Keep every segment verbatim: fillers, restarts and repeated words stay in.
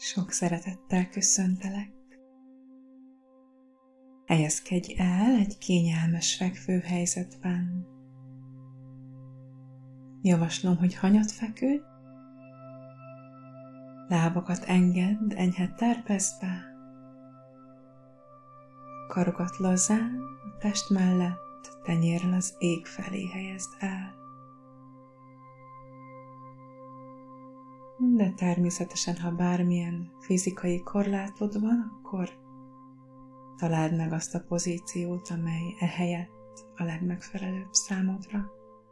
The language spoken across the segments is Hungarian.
Sok szeretettel köszöntelek. Helyezkedj el egy kényelmes fekvőhelyzetben. Javaslom, hogy hanyat feküdj, lábakat engedd enyhe terpeszbe, karokat lazán a test mellett tenyérrel az ég felé helyezd el. De természetesen, ha bármilyen fizikai korlátod van, akkor találd meg azt a pozíciót, amely ehelyett a legmegfelelőbb számodra.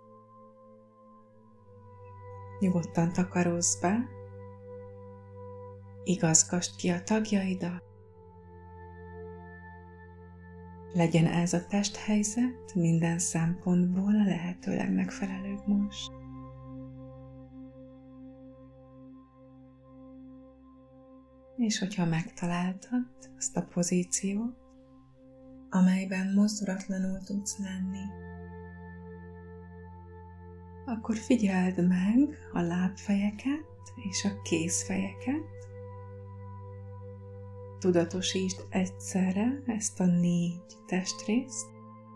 Nyugodtan takarózz be, igazgasd ki a tagjaidat. Legyen ez a testhelyzet minden szempontból a lehető legmegfelelőbb most. És hogyha megtaláltad azt a pozíciót, amelyben mozdulatlanul tudsz lenni, akkor figyeld meg a lábfejeket és a kézfejeket. Tudatosítsd egyszerre ezt a négy testrészt.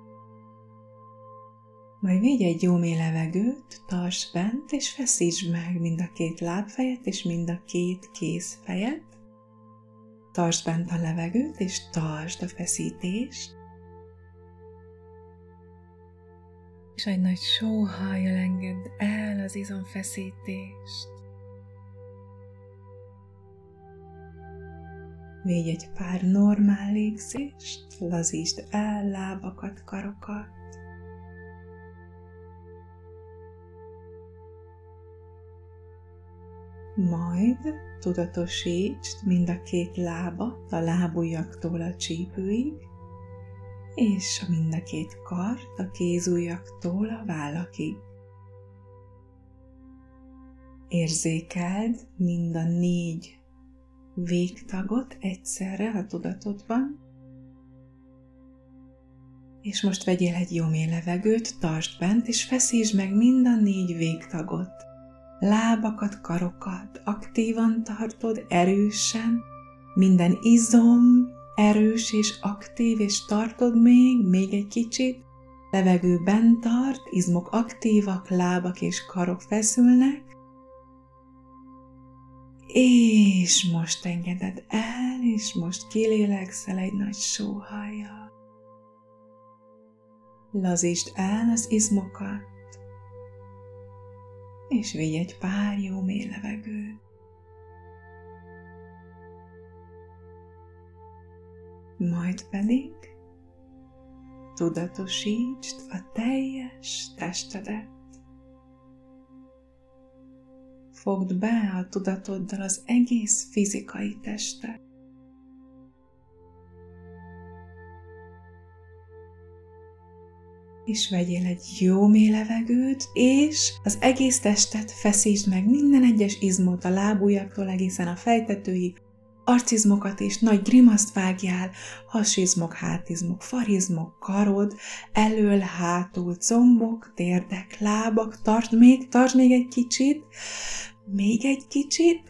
Majd vigy egy jó mély levegőt, tartsd bent, és feszítsd meg mind a két lábfejet és mind a két kézfejet. Tartsd bent a levegőt, és tartsd a feszítést. És egy nagy sóhajjal engedd el az izomfeszítést. Védj egy pár normál légzést, lazítsd el lábakat, karokat. Majd tudatosítsd mind a két lábat a lábujjaktól a csípőig, és a mind a két kart a kézujjaktól a vállakig. Érzékeld mind a négy végtagot egyszerre a tudatodban, és most vegyél egy jó mély levegőt, tartsd bent, és feszítsd meg mind a négy végtagot. Lábakat, karokat aktívan tartod, erősen, minden izom erős és aktív, és tartod még, még egy kicsit, levegő bent tart, izmok aktívak, lábak és karok feszülnek, és most engeded el, és most kilélegzel egy nagy sóhajjal. Lazítsd el az izmokat, és vigy egy pár jó mély levegőt. Majd pedig tudatosítsd a teljes testedet. Fogd be a tudatoddal az egész fizikai testet. És vegyél egy jó mély levegőt, és az egész testet feszítsd meg, minden egyes izmot a lábujjaktól egészen a fejtetőig, arcizmokat és nagy grimaszt vágjál, hasizmok, hátizmok, farizmok, karod, elől, hátul, combok, térdek, lábak, tartsd még, tartsd még egy kicsit, még egy kicsit,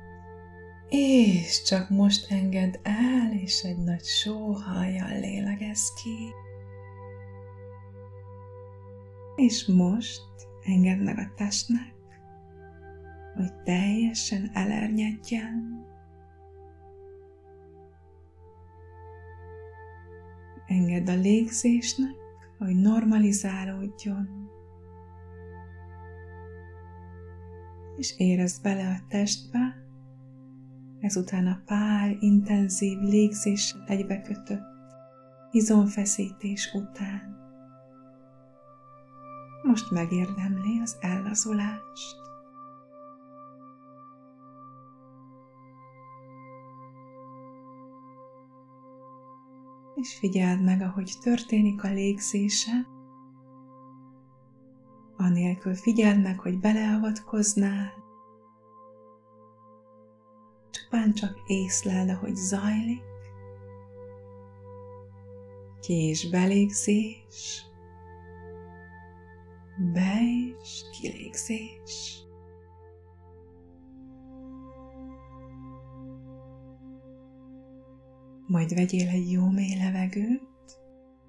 és csak most engedd el, és egy nagy sóhajjal lélegezz ki. És most engedd meg a testnek, hogy teljesen elernyedjen. Engedd a légzésnek, hogy normalizálódjon. És érezd bele a testbe, ezután a pár intenzív légzéssel egybekötött izomfeszítés után. Most megérdemli az ellazulást. És figyeld meg, ahogy történik a légzése, anélkül figyeld meg, hogy beleavatkoznál, csupán csak észleld, ahogy zajlik, ki- és belégzés, be- és kilégzés. Majd vegyél egy jó mély levegőt,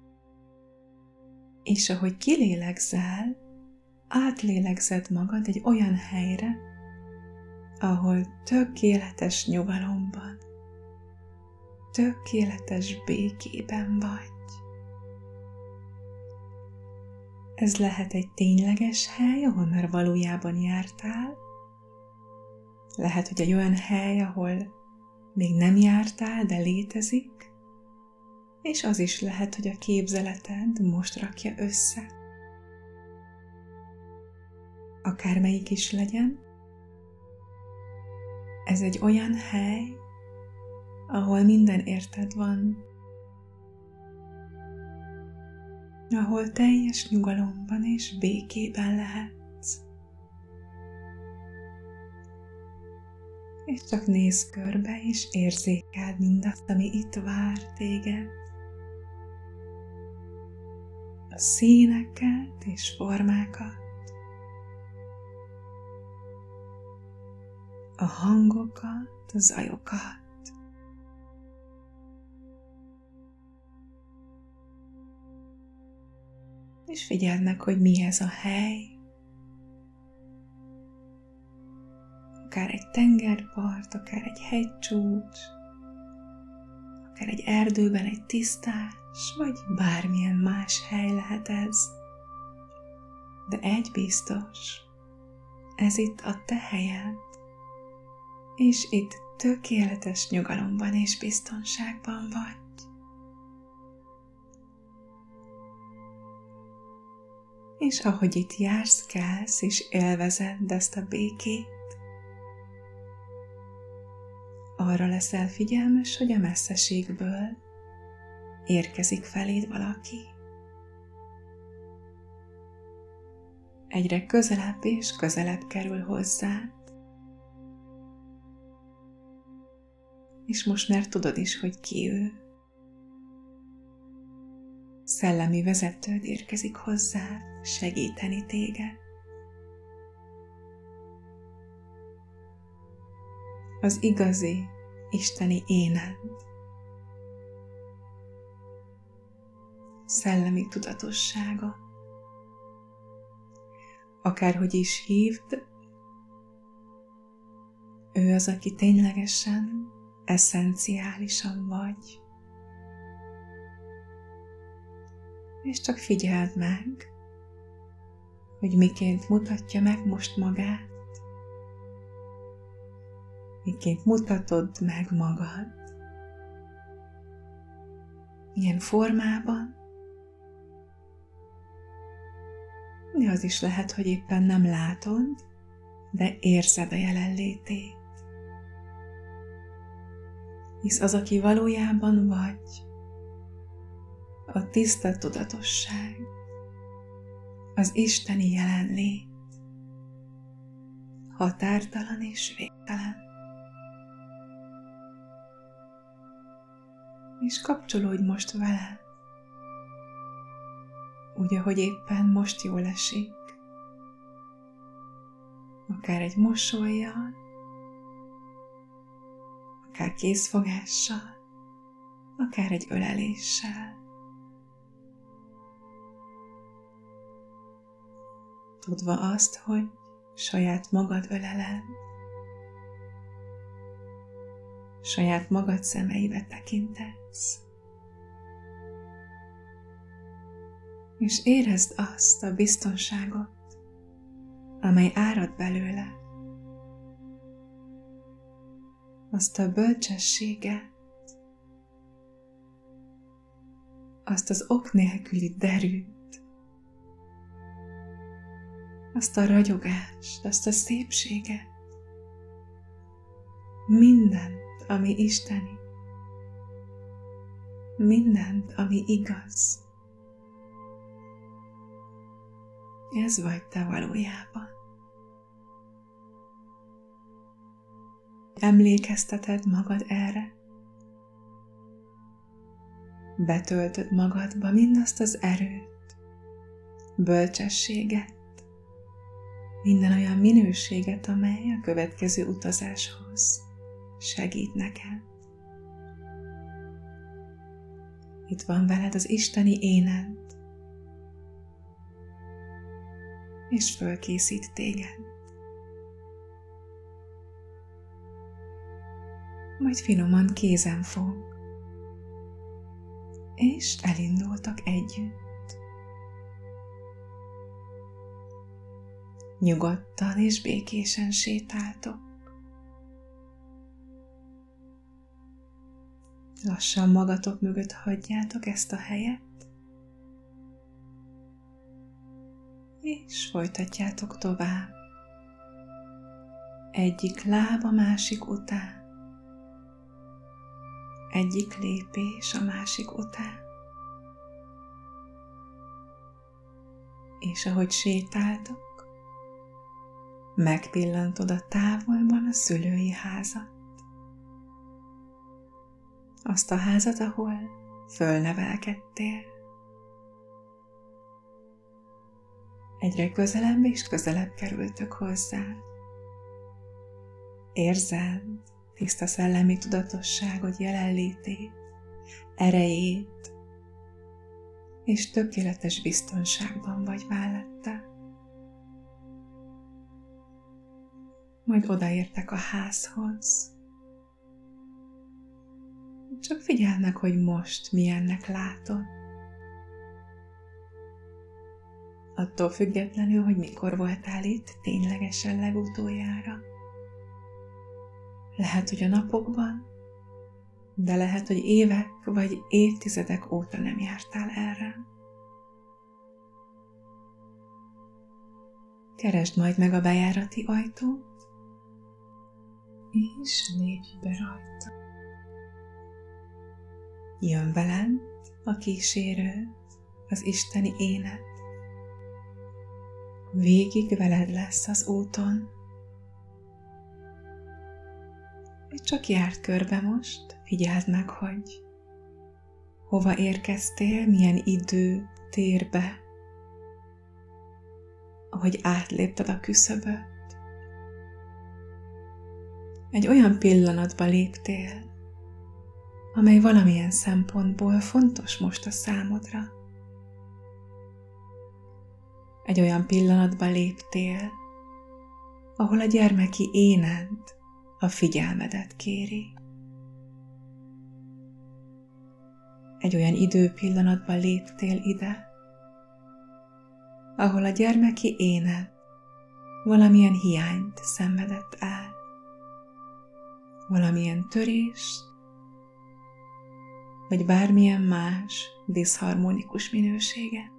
és ahogy kilélegzel, átlélegzed magad egy olyan helyre, ahol tökéletes nyugalomban, tökéletes békében vagy. Ez lehet egy tényleges hely, ahol már valójában jártál, lehet, hogy egy olyan hely, ahol még nem jártál, de létezik, és az is lehet, hogy a képzeleted most rakja össze. Akármelyik is legyen, ez egy olyan hely, ahol minden érted van, ahol teljes nyugalomban és békében lehetsz. És csak nézz körbe, és érzékeld mindazt, ami itt vár téged. A színeket és formákat, a hangokat, a zajokat. És figyeld meg, hogy mi ez a hely. Akár egy tengerpart, akár egy hegycsúcs, akár egy erdőben egy tisztás, vagy bármilyen más hely lehet ez. De egy biztos, ez itt a te helyed, és itt tökéletes nyugalomban és biztonságban vagy. És ahogy itt jársz, kelsz, és élvezed ezt a békét, arra leszel figyelmes, hogy a messzeségből érkezik feléd valaki. Egyre közelebb és közelebb kerül hozzád, és most már tudod is, hogy ki ő. Szellemi vezetőd érkezik hozzád segíteni téged. Az igazi isteni éned, szellemi tudatossága. Akárhogy is hívd, ő az, aki ténylegesen, eszenciálisan vagy. És csak figyeld meg, hogy miként mutatja meg most magát, miként mutatod meg magad, milyen formában, de az is lehet, hogy éppen nem látod, de érzed a jelenlétét. Hisz az, aki valójában vagy, a tiszta tudatosság, az isteni jelenlét, határtalan és végtelen. És kapcsolódj most vele, úgy, ahogy éppen most jól esik. Akár egy mosollyal, akár kézfogással, akár egy öleléssel. Tudva azt, hogy saját magad öleled, saját magad szemeibe tekintetsz, és érezd azt a biztonságot, amely árad belőle, azt a bölcsességet, azt az ok nélküli derűt, azt a ragyogást, azt a szépséget, mindent, ami isteni, mindent, ami igaz. Ez vagy te valójában. Emlékezteted magad erre. Betöltöd magadba mindazt az erőt, bölcsességet, minden olyan minőséget, amely a következő utazáshoz segít neked. Itt van veled az isteni éned, és fölkészít téged. Majd finoman kézen fog, és elindultak együtt. Nyugodtan és békésen sétáltok. Lassan magatok mögött hagyjátok ezt a helyet, és folytatjátok tovább. Egyik láb a másik után. Egyik lépés a másik után. És ahogy sétáltok, megpillantod a távolban a szülői házat. Azt a házat, ahol fölnevelkedtél. Egyre közelebb és közelebb kerültök hozzá. Érzed tiszta szellemi tudatosságod jelenlétét, erejét, és tökéletes biztonságban vagy mellette. Majd odaértek a házhoz. Csak figyeld meg, hogy most milyennek látod. Attól függetlenül, hogy mikor voltál itt ténylegesen legutoljára. Lehet, hogy a napokban, de lehet, hogy évek vagy évtizedek óta nem jártál erre. Keresd majd meg a bejárati ajtót, és lépj be rajta. Jön veled a kísérő, az isteni éned. Végig veled lesz az úton. És csak járd körbe most, figyeld meg, hogy hova érkeztél, milyen idő, térbe, ahogy átlépted a küszöböt. Egy olyan pillanatba léptél, amely valamilyen szempontból fontos most a számodra. Egy olyan pillanatba léptél, ahol a gyermeki éned a figyelmedet kéri. Egy olyan időpillanatban léptél ide, ahol a gyermeki éned valamilyen hiányt szenvedett el, valamilyen törést, vagy bármilyen más diszharmonikus minőséget.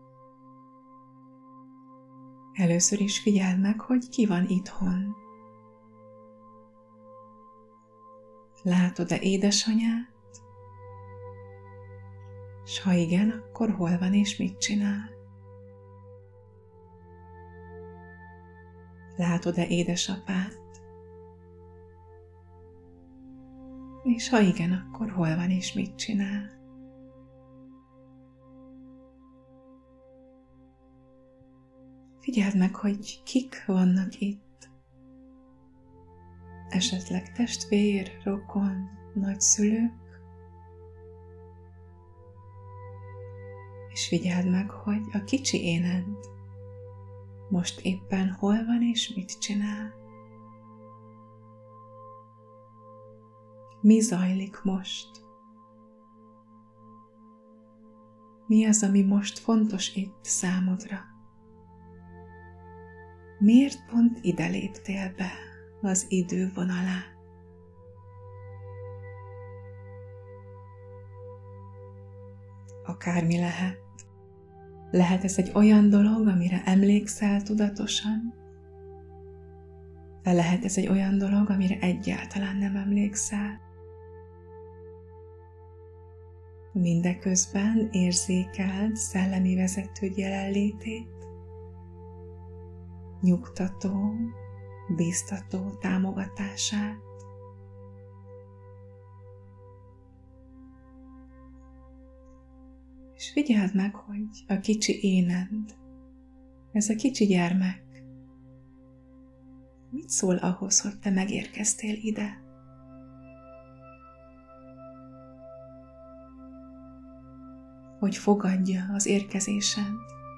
Először is figyeld meg, hogy ki van itthon. Látod-e édesanyát? S ha igen, akkor hol van és mit csinál? Látod-e édesapát? És ha igen, akkor hol van és mit csinál? Figyeld meg, hogy kik vannak itt. Esetleg testvér, rokon, nagyszülők. És figyeld meg, hogy a kicsi éned most éppen hol van és mit csinál. Mi zajlik most? Mi az, ami most fontos itt számodra? Miért pont ide léptél be az idő vonalán? Akármi lehet. Lehet ez egy olyan dolog, amire emlékszel tudatosan, de lehet ez egy olyan dolog, amire egyáltalán nem emlékszel. Mindeközben érzékeld szellemi vezetőd jelenlétét, nyugtató, bíztató támogatását. És figyeld meg, hogy a kicsi éned, ez a kicsi gyermek, mit szól ahhoz, hogy te megérkeztél ide? hogy fogadja az érkezésed.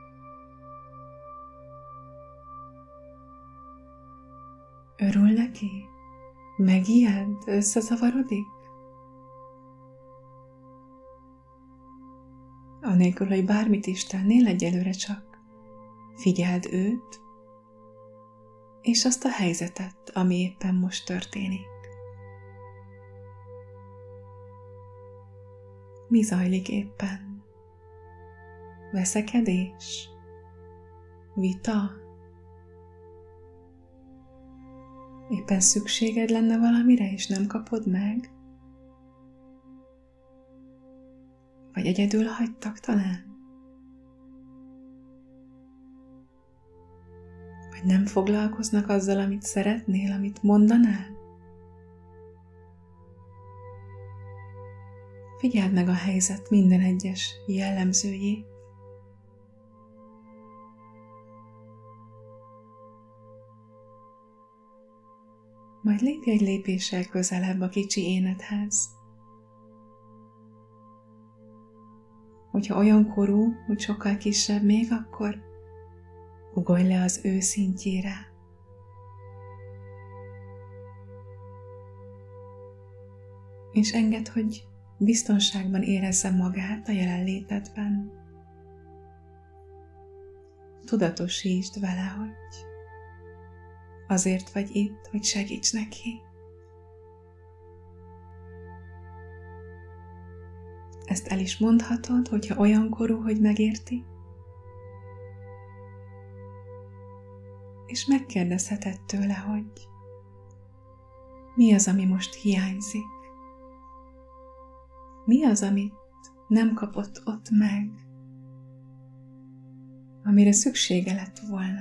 Örül neki? Megijed? Összezavarodik? Anélkül, hogy bármit is tennél, egyelőre csak figyeld őt, és azt a helyzetet, ami éppen most történik. Mi zajlik éppen? Veszekedés? Vita? Éppen szükséged lenne valamire, és nem kapod meg? Vagy egyedül hagytak talán? Vagy nem foglalkoznak azzal, amit szeretnél, amit mondanál? Figyeld meg a helyzet minden egyes jellemzőjét. Majd lépj egy lépéssel közelebb a kicsi énedhez. Hogyha olyan korú, hogy sokkal kisebb még, akkor ugorj le az ő szintjére. És engedd, hogy biztonságban érezze magát a jelenlétedben. Tudatosítsd vele, hogy azért vagy itt, hogy segíts neki. Ezt el is mondhatod, hogyha olyan korú, hogy megérti. És megkérdezheted tőle, hogy mi az, ami most hiányzik. Mi az, amit nem kapott ott meg, amire szüksége lett volna.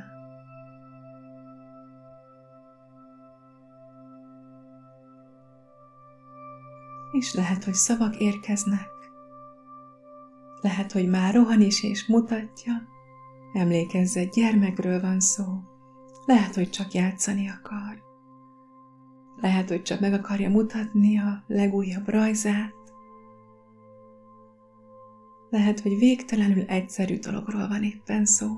És lehet, hogy szavak érkeznek, lehet, hogy már rohan is és mutatja, emlékezz, egy gyermekről van szó, lehet, hogy csak játszani akar, lehet, hogy csak meg akarja mutatni a legújabb rajzát, lehet, hogy végtelenül egyszerű dologról van éppen szó.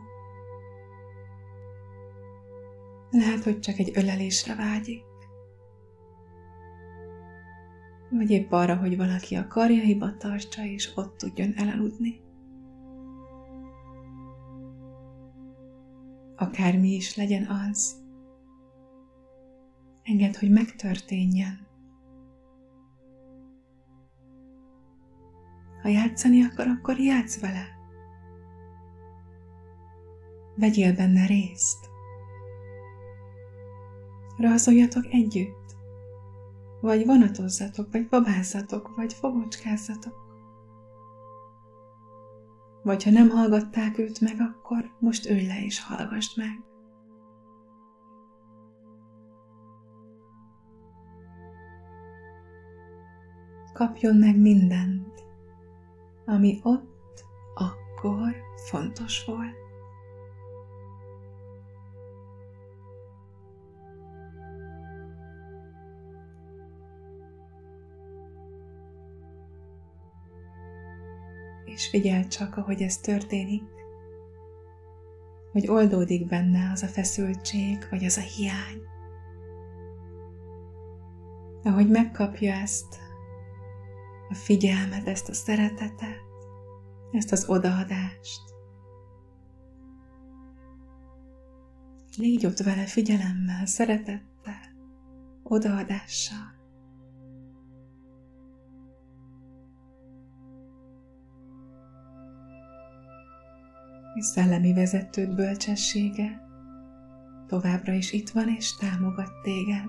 Lehet, hogy csak egy ölelésre vágyik. Vagy épp arra, hogy valaki a karjaiba tartsa, és ott tudjon elaludni. Akármi is legyen az, engedd, hogy megtörténjen. Ha játszani akar, akkor játsz vele. Vegyél benne részt. Rajzoljatok együtt. Vagy vonatozzatok, vagy babázzatok, vagy fogocskázzatok. Vagy ha nem hallgatták őt meg, akkor most ülj le és hallgassd meg. Kapjon meg mindent, ami ott akkor fontos volt. És figyeld csak, ahogy ez történik, hogy oldódik benne az a feszültség, vagy az a hiány. Ahogy megkapja ezt a figyelmet, ezt a szeretetet, ezt az odaadást. Légy ott vele figyelemmel, szeretettel, odaadással. És szellemi vezetőd bölcsessége továbbra is itt van és támogat téged.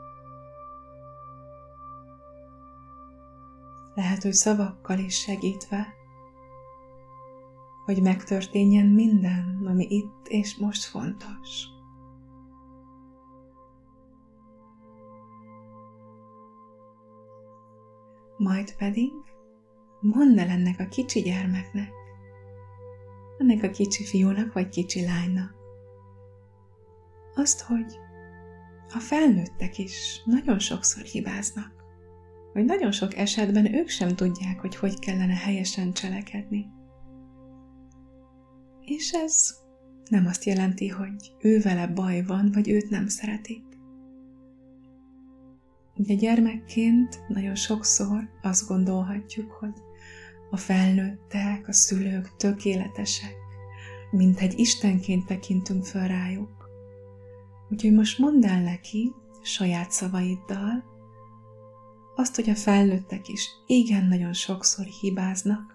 Lehet, hogy szavakkal is segítve, hogy megtörténjen minden, ami itt és most fontos. Majd pedig mondd el ennek a kicsi gyermeknek, ennek a kicsi fiúnak vagy kicsi lánynak azt, hogy a felnőttek is nagyon sokszor hibáznak, hogy nagyon sok esetben ők sem tudják, hogy hogy kellene helyesen cselekedni. És ez nem azt jelenti, hogy ő vele baj van, vagy őt nem szeretik. Ugye gyermekként nagyon sokszor azt gondolhatjuk, hogy a felnőttek, a szülők tökéletesek, mint egy istenként tekintünk föl rájuk. Úgyhogy most mondd el neki saját szavaiddal azt, hogy a felnőttek is igen nagyon sokszor hibáznak,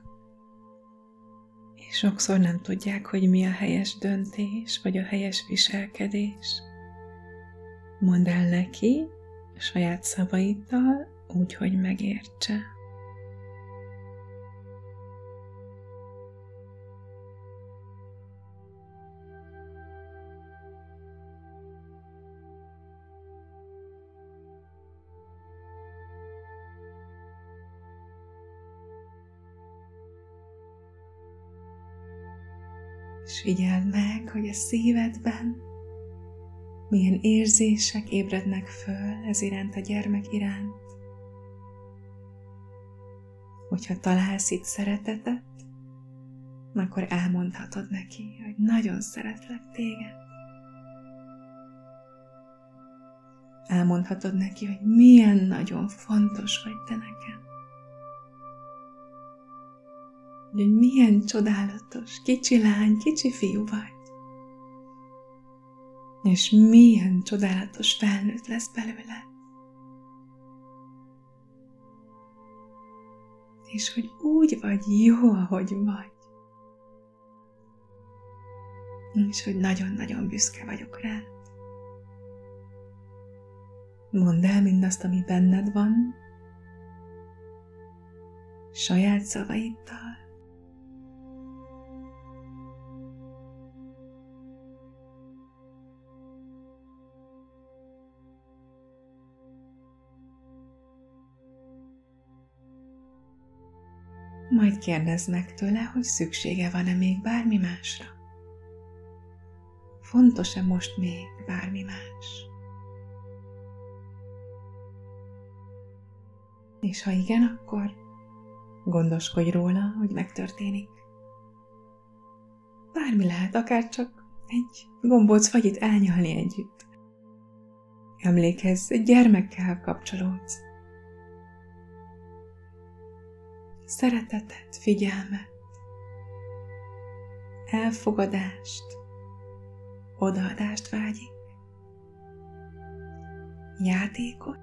és sokszor nem tudják, hogy mi a helyes döntés, vagy a helyes viselkedés. Mondd el neki saját szavaiddal, úgy, hogy megértse. És figyeld meg, hogy a szívedben milyen érzések ébrednek föl ez iránt a gyermek iránt. Hogyha találsz itt szeretetet, akkor elmondhatod neki, hogy nagyon szeretlek téged. Elmondhatod neki, hogy milyen nagyon fontos vagy te nekem. Hogy milyen csodálatos, kicsi lány, kicsi fiú vagy. És milyen csodálatos felnőtt lesz belőle. És hogy úgy vagy jó, ahogy vagy. És hogy nagyon-nagyon büszke vagyok rád. Mondd el mindazt, ami benned van, saját szavaiddal. Majd kérdezd meg tőle, hogy szüksége van-e még bármi másra. Fontos-e most még bármi más? És ha igen, akkor gondoskodj róla, hogy megtörténik. Bármi lehet, akár csak egy gombóc fagyit elnyalni együtt. Emlékezz, egy gyermekkel kapcsolódsz. Szeretetet, figyelmet, elfogadást, odaadást vágyik, játékot.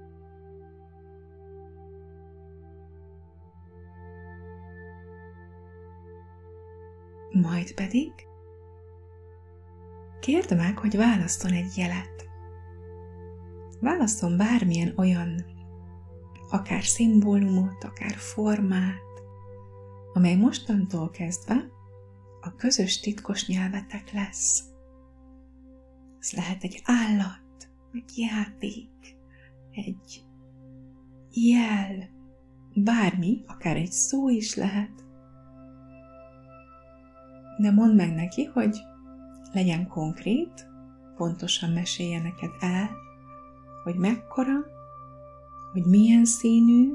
Majd pedig kérd meg, hogy válasszon egy jelet. Válasszon bármilyen olyan akár szimbólumot, akár formát, amely mostantól kezdve a közös titkos nyelvetek lesz. Ez lehet egy állat, egy játék, egy jel, bármi, akár egy szó is lehet. De mondd meg neki, hogy legyen konkrét, pontosan mesélje neked el, hogy mekkora, hogy milyen színű,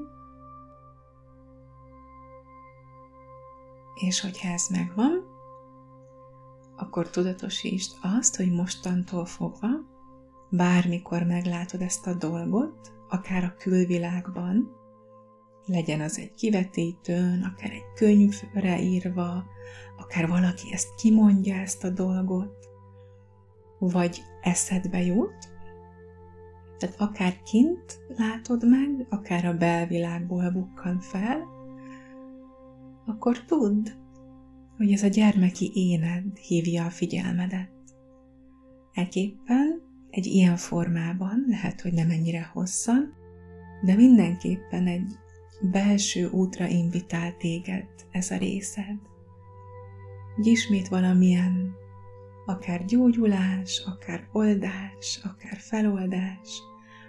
és hogyha ez megvan, akkor tudatosítsd azt, hogy mostantól fogva, bármikor meglátod ezt a dolgot, akár a külvilágban, legyen az egy kivetítőn, akár egy könyvre írva, akár valaki ezt kimondja, ezt a dolgot, vagy eszedbe jut, tehát akár kint látod meg, akár a belvilágból bukkan fel, akkor tudd, hogy ez a gyermeki éned hívja a figyelmedet. Ekképpen egy ilyen formában, lehet, hogy nem ennyire hosszan, de mindenképpen egy belső útra invitál téged ez a részed. Hogy ismét valamilyen akár gyógyulás, akár oldás, akár feloldás,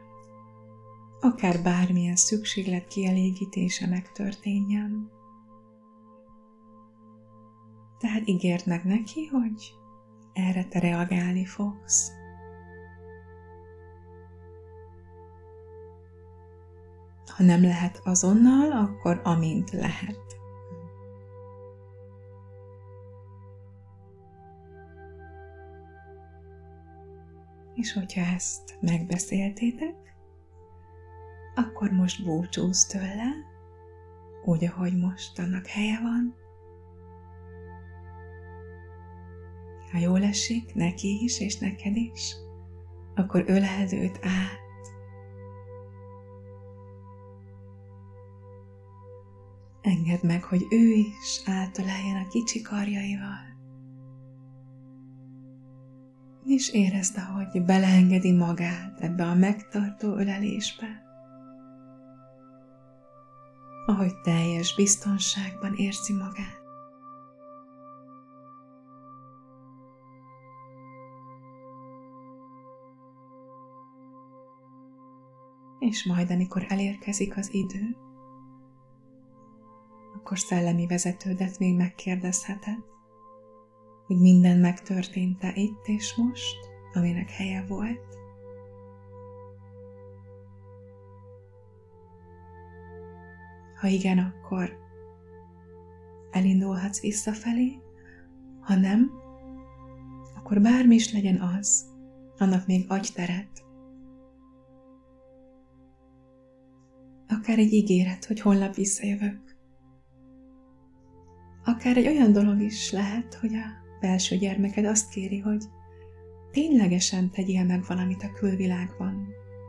akár bármilyen szükséglet kielégítése megtörténjen. Tehát ígérd meg neki, hogy erre te reagálni fogsz. Ha nem lehet azonnal, akkor amint lehet. És hogyha ezt megbeszéltétek, akkor most búcsúzz tőle, úgy, ahogy most annak helye van. Ha jól esik neki is, és neked is, akkor öleld őt át. Engedd meg, hogy ő is átöleljen a kicsi karjaival. És érezd, ahogy beleengedi magát ebbe a megtartó ölelésbe. Ahogy teljes biztonságban érzi magát. És majd, amikor elérkezik az idő, akkor szellemi vezetődet még megkérdezheted, hogy minden megtörtént-e itt és most, aminek helye volt. Ha igen, akkor elindulhatsz visszafelé, ha nem, akkor bármi is legyen az, annak még adj teret. Akár egy ígéret, hogy holnap visszajövök. Akár egy olyan dolog is lehet, hogy a belső gyermeked azt kéri, hogy ténylegesen tegyél meg valamit a külvilágban.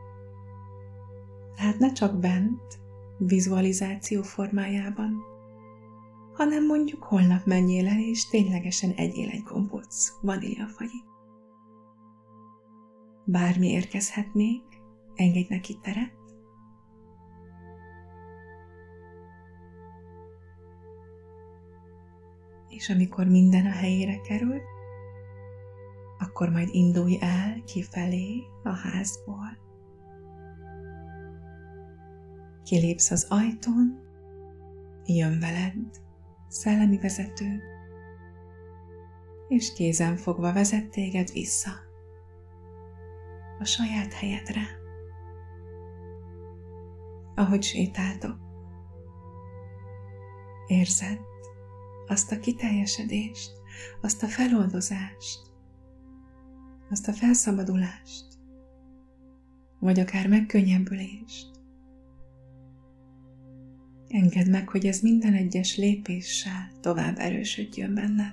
Tehát ne csak bent, vizualizáció formájában, hanem mondjuk holnap menjél el, és ténylegesen egyél egy gombóc vaníliafagyit. Bármi érkezhet még, engedj neki teret. És amikor minden a helyére kerül, akkor majd indulj el kifelé a házból. Kilépsz az ajtón, jön veled szellemi vezető, és kézen fogva vezet téged vissza a saját helyedre. Ahogy sétáltok, érzed azt a kiteljesedést, azt a feloldozást, azt a felszabadulást, vagy akár megkönnyebbülést. Engedd meg, hogy ez minden egyes lépéssel tovább erősödjön benned.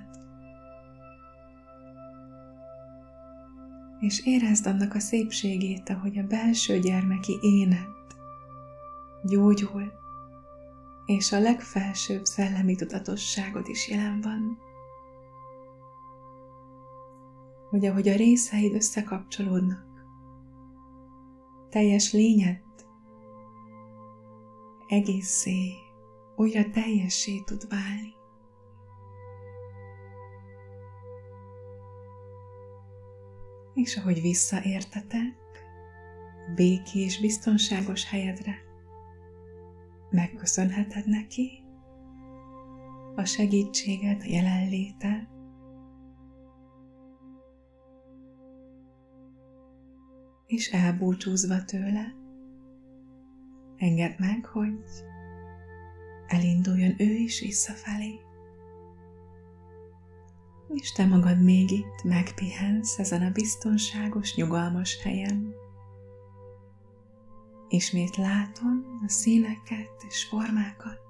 És érezd annak a szépségét, ahogy a belső gyermeki éned gyógyul, és a legfelsőbb szellemi tudatosságod is jelen van. Hogy ahogy a részeid összekapcsolódnak, teljes lényed egészé, újra teljessé tud válni. És ahogy visszaértetek a békés, biztonságos helyedre, megköszönheted neki a segítséget, a jelenlétet, és elbúcsúzva tőle, engedd meg, hogy elinduljon ő is visszafelé. És te magad még itt megpihensz ezen a biztonságos, nyugalmas helyen. Ismét látom a színeket és formákat.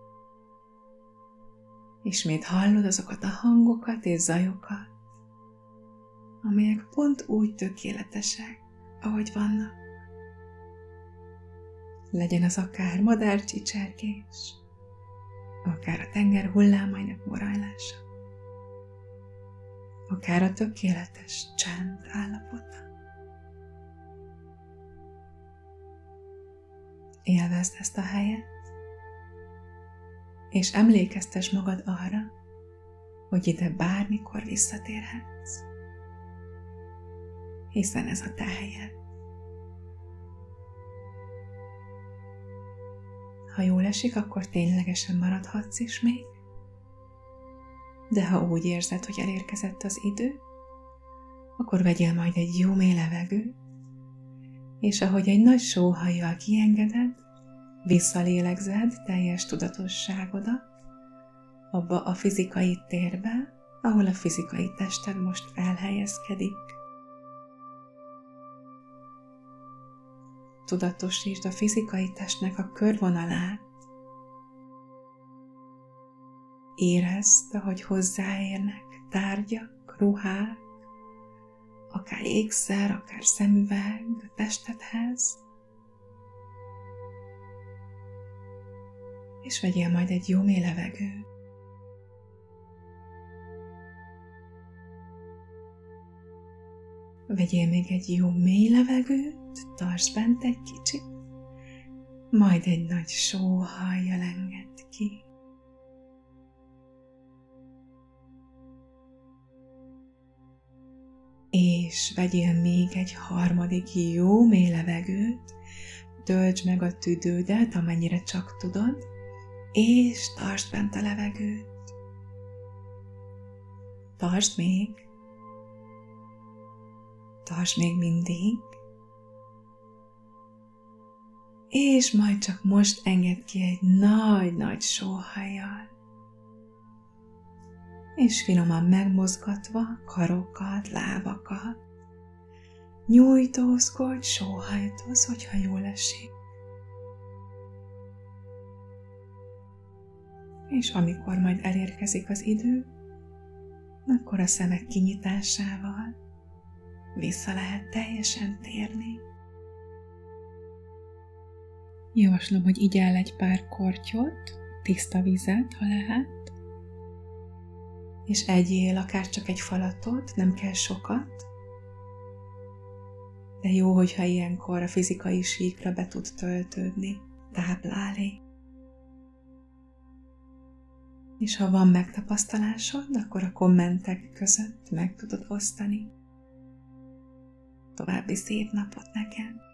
Ismét hallod azokat a hangokat és zajokat, amelyek pont úgy tökéletesek, ahogy vannak. Legyen az akár madárcsicsergés, akár a tenger hullámainak morajlása, akár a tökéletes csend állapota. Élvezd ezt a helyet, és emlékeztess magad arra, hogy ide bármikor visszatérhetsz, hiszen ez a te helyed. Ha jól esik, akkor ténylegesen maradhatsz is még, de ha úgy érzed, hogy elérkezett az idő, akkor vegyél majd egy jó mély levegőt, és ahogy egy nagy sóhajjal kiengeded, visszalélegzed teljes tudatosságodat abba a fizikai térbe, ahol a fizikai tested most elhelyezkedik. tudatosítsd a fizikai testnek a körvonalát. Érezd, ahogy hozzáérnek tárgyak, ruhák, akár ékszer, akár szemüveg a testedhez. És vegyél majd egy jó mély levegőt. Vegyél még egy jó mély levegőt, tartsd bent egy kicsit, majd egy nagy sóhajjal engedd ki. És vegyél még egy harmadik jó mély levegőt, töltsd meg a tüdődet, amennyire csak tudod, és tartsd bent a levegőt. Tartsd még. Tartsd még mindig. És majd csak most engedd ki egy nagy-nagy sóhajjal. És finoman megmozgatva karokat, lábakat, nyújtózkodj, sóhajtozz, hogyha jól esik. És amikor majd elérkezik az idő, akkor a szemek kinyitásával vissza lehet teljesen térni. Javaslom, hogy igyál egy pár kortyot, tiszta vizet, ha lehet, és egyél akár csak egy falatot, nem kell sokat, de jó, hogyha ilyenkor a fizikai síkra be tud töltődni, táplálék. És ha van megtapasztalásod, akkor a kommentek között meg tudod osztani. További szép napot neked!